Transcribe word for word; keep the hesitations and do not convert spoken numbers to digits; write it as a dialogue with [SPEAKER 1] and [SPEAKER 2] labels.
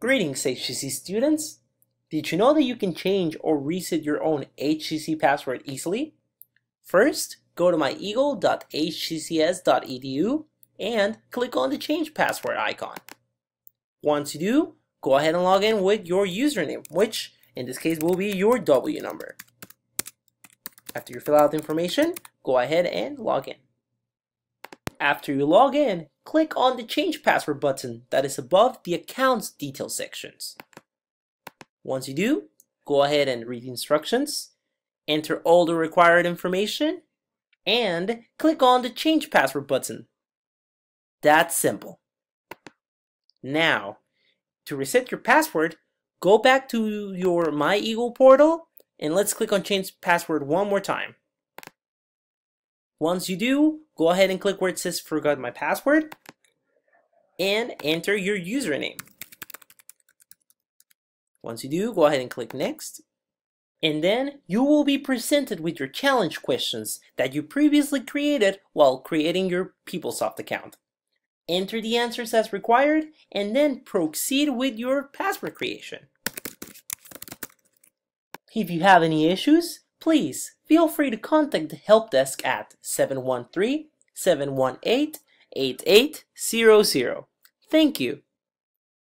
[SPEAKER 1] Greetings, H C C students! Did you know that you can change or reset your own H C C password easily? First, go to my eagle dot H C C S dot E D U and click on the Change Password icon. Once you do, go ahead and log in with your username, which in this case will be your W number. After you fill out the information, go ahead and log in. After you log in, click on the Change Password button that is above the Accounts Details sections. Once you do, go ahead and read the instructions, enter all the required information, and click on the Change Password button. That's simple. Now, to reset your password, go back to your MyEagle portal and let's click on Change Password one more time. Once you do, go ahead and click where it says Forgot My Password and enter your username. Once you do, go ahead and click Next. And then you will be presented with your challenge questions that you previously created while creating your PeopleSoft account. Enter the answers as required and then proceed with your password creation. If you have any issues, please feel free to contact the help desk at seven one three, seven one eight, eight eight zero zero. Thank you.